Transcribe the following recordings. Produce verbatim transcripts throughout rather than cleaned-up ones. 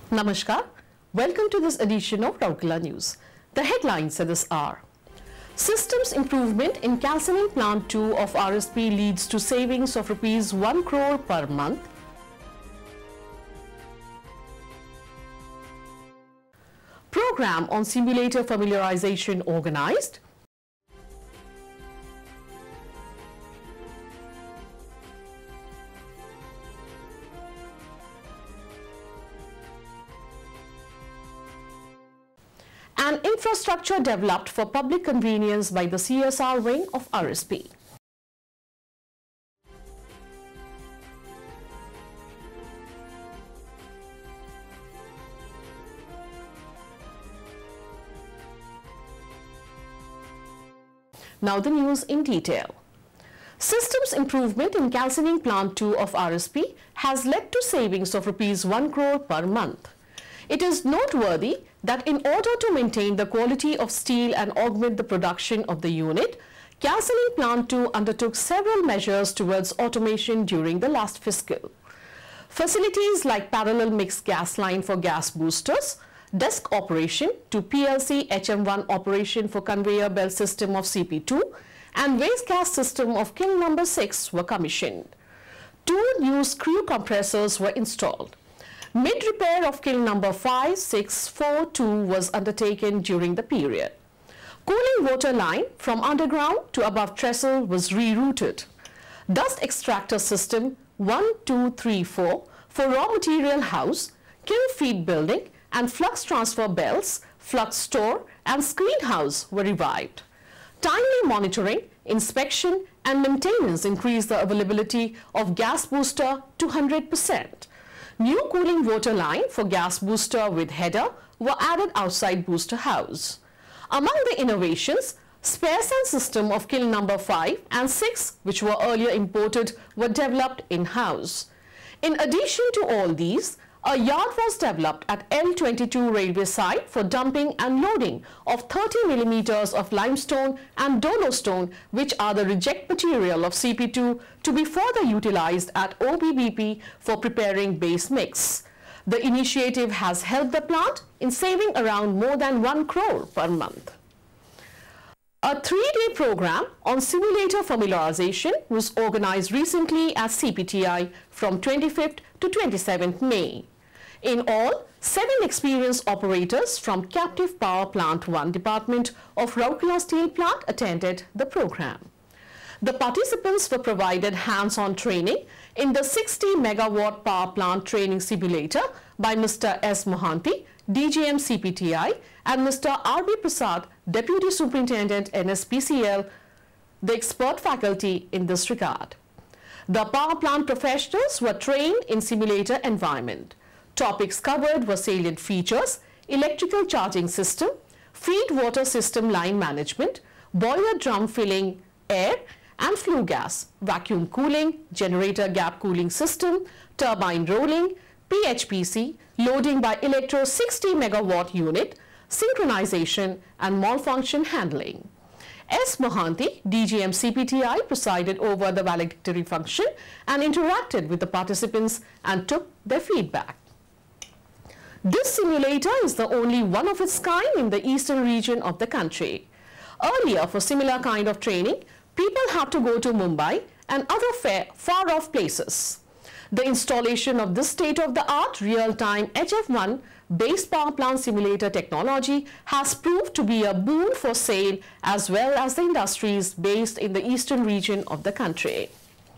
Namaskar. Welcome to this edition of Rourkela News. The headlines at this hour. Systems improvement in calcining plant two of R S P leads to savings of rupees one crore per month. Program on simulator familiarization organized. And infrastructure developed for public convenience by the C S R wing of R S P. Now the news in detail. Systems improvement in calcining plant two of R S P has led to savings of rupees one crore per month. It is noteworthy that in order to maintain the quality of steel and augment the production of the unit, calcining plant two undertook several measures towards automation during the last fiscal. Facilities like parallel mixed gas line for gas boosters, desk operation to P L C H M one operation for conveyor belt system of C P two and waste gas system of kiln number six were commissioned. Two new screw compressors were installed. Mid-repair of kiln number five six four two was undertaken during the period. Cooling water line from underground to above trestle was rerouted. Dust extractor system one two three four for raw material house, kiln feed building and flux transfer belts, flux store and screen house were revived. Timely monitoring, inspection and maintenance increased the availability of gas booster to one hundred percent. New cooling water line for gas booster with header were added outside booster house. Among the innovations, spare sand system of kiln number five and six, which were earlier imported, were developed in-house. In addition to all these, a yard was developed at L twenty-two railway site for dumping and loading of thirty millimeters of limestone and dolostone, which are the reject material of C P two, to be further utilized at O B B P for preparing base mix. The initiative has helped the plant in saving around more than one crore per month. A three-day program on simulator familiarization was organized recently at C P T I from twenty-fifth to twenty-seventh May. In all, seven experienced operators from Captive Power Plant one Department of Rourkela Steel Plant attended the program. The participants were provided hands-on training in the sixty megawatt power plant training simulator by Mister S. Mohanty, D G M C P T I, and Mister R B Prasad, Deputy Superintendent N S P C L, the expert faculty in this regard. The power plant professionals were trained in simulator environment. Topics covered were salient features, electrical charging system, feed water system line management, boiler drum filling air and flue gas, vacuum cooling, generator gap cooling system, turbine rolling, P H P C, loading by electro sixty megawatt unit, synchronization and malfunction handling. S. Mohanty, D G M C P T I, presided over the valedictory function and interacted with the participants and took their feedback. This simulator is the only one of its kind in the eastern region of the country. Earlier, for similar kind of training, people had to go to Mumbai and other far-off places. The installation of this state-of-the-art real-time H F one base power plant simulator technology has proved to be a boon for S A I L as well as the industries based in the eastern region of the country.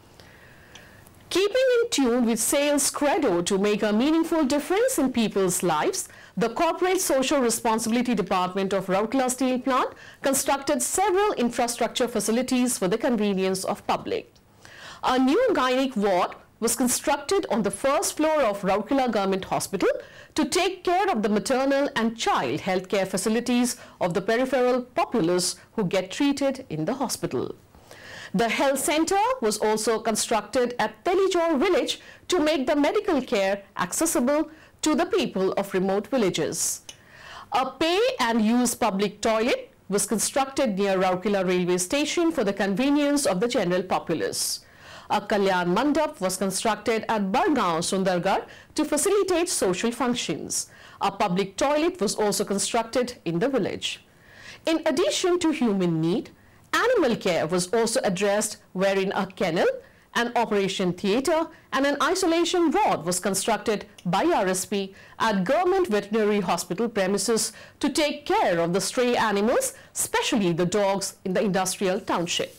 Keeping in tune with S A I L's credo to make a meaningful difference in people's lives, the Corporate Social Responsibility Department of Rourkela Steel Plant constructed several infrastructure facilities for the convenience of public. A new gynec ward was constructed on the first floor of Rourkela Government Hospital to take care of the maternal and child healthcare facilities of the peripheral populace who get treated in the hospital. The health center was also constructed at Telijor village to make the medical care accessible to the people of remote villages. A pay and use public toilet was constructed near Rourkela railway station for the convenience of the general populace. A Kalyan Mandap was constructed at Bargaon, Sundargarh to facilitate social functions. A public toilet was also constructed in the village. In addition to human need, animal care was also addressed, wherein a kennel, an operation theatre and an isolation ward was constructed by R S P at Government Veterinary Hospital premises to take care of the stray animals, especially the dogs in the industrial township.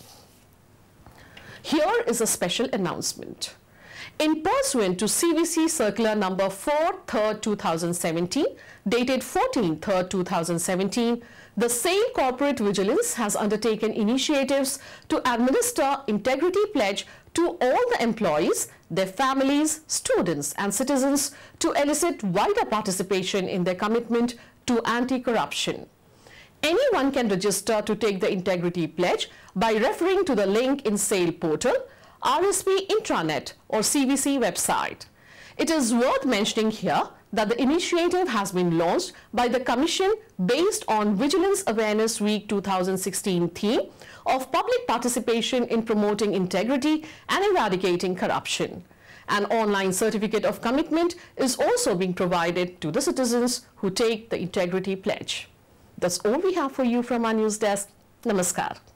Here is a special announcement. In pursuant to C V C Circular number four third two thousand seventeen, dated fourteen third two thousand seventeen, the SAIL Corporate Vigilance has undertaken initiatives to administer integrity pledge to all the employees, their families, students and citizens to elicit wider participation in their commitment to anti-corruption. Anyone can register to take the integrity pledge by referring to the link in SAIL portal, R S P intranet or C V C website. It is worth mentioning here that the initiative has been launched by the Commission based on Vigilance Awareness Week two thousand sixteen theme of public participation in promoting integrity and eradicating corruption. An online certificate of commitment is also being provided to the citizens who take the integrity pledge. That's all we have for you from our news desk. Namaskar.